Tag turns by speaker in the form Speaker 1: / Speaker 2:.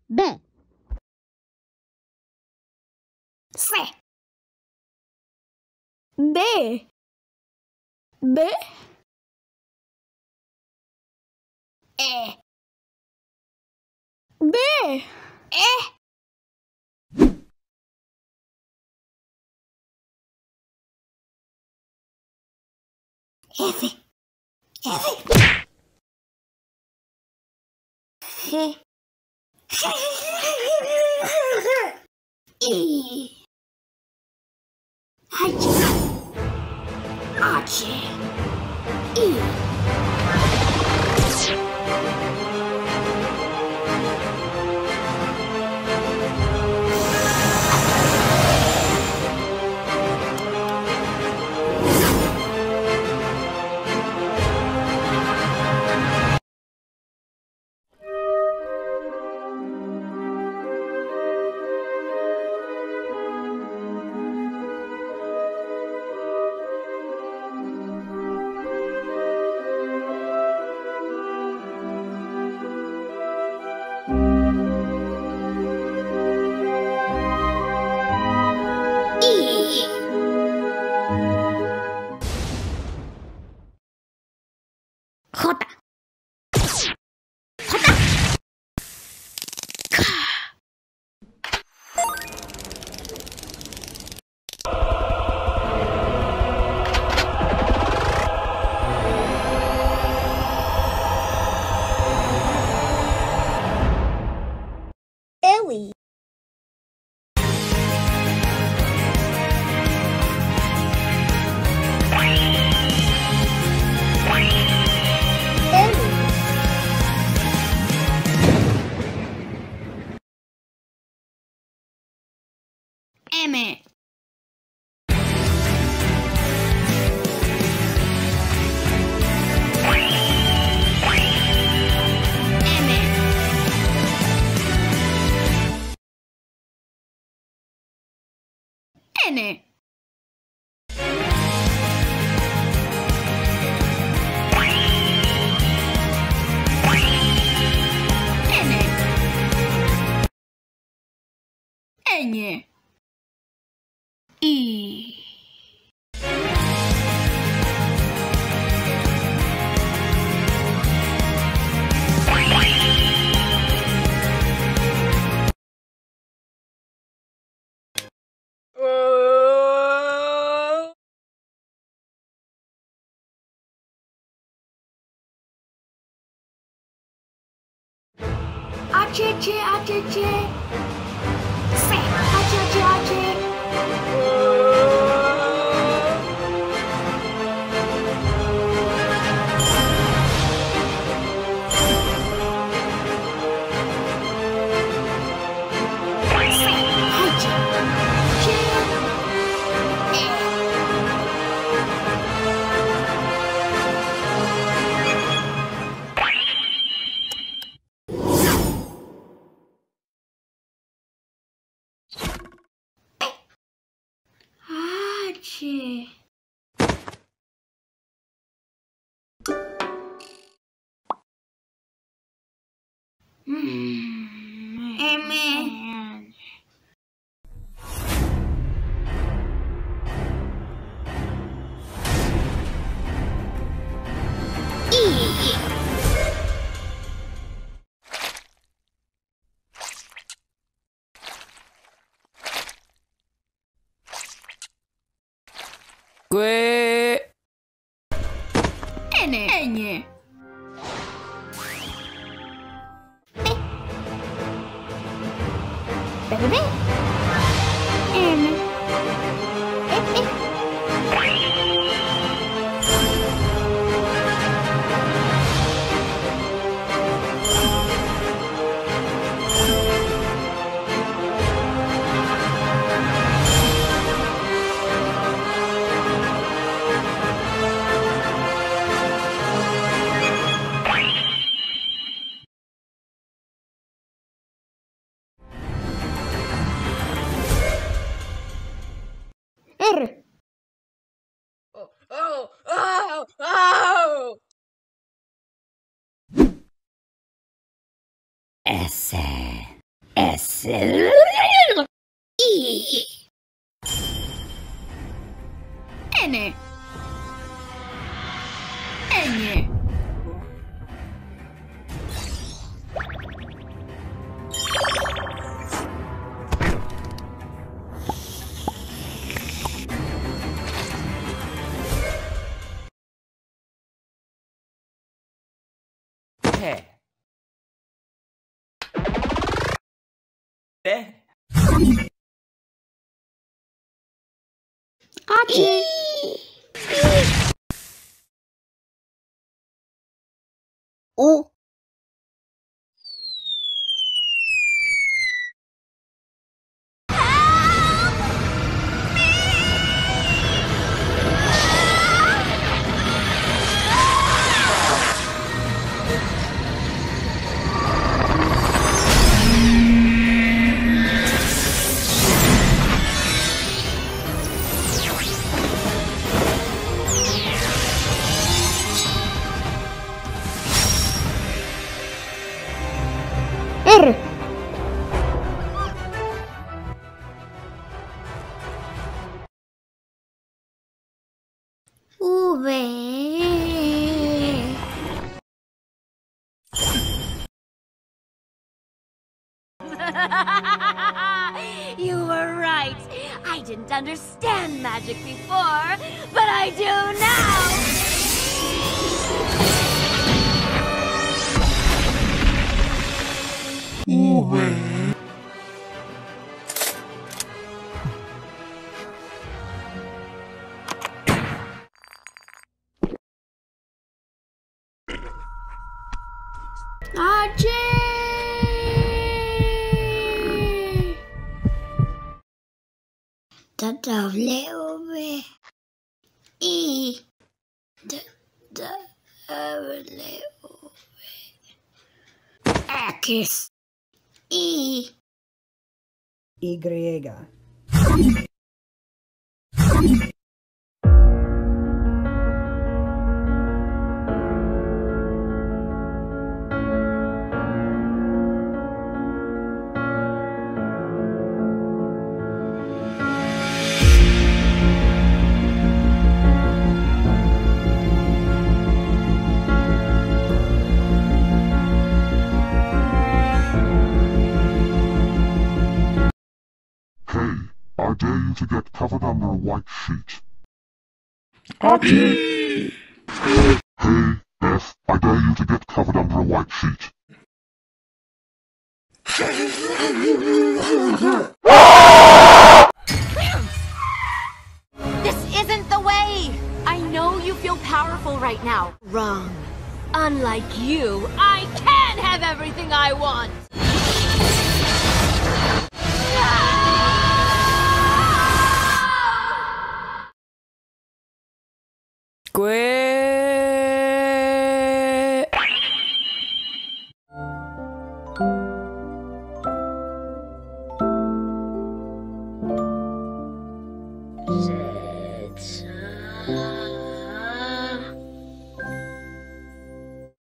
Speaker 1: B.
Speaker 2: C. D. B. E. B. E. F. F. G. E. H. H. E. Ellie. M. N. Ñ. I. H. M. Ñ. P. M. R.
Speaker 1: S.
Speaker 2: S E N N Archie. O R V
Speaker 1: You were right. I didn't understand magic before, but I do now!
Speaker 2: Archie. W E W X E
Speaker 3: Y.
Speaker 4: I dare you to get covered under a white sheet.
Speaker 2: Archie.
Speaker 4: Hey, F, I dare you to get covered under a white sheet.
Speaker 1: This isn't the way! I know you feel powerful right now. Wrong. Unlike you, I can have everything I want!
Speaker 3: Quit.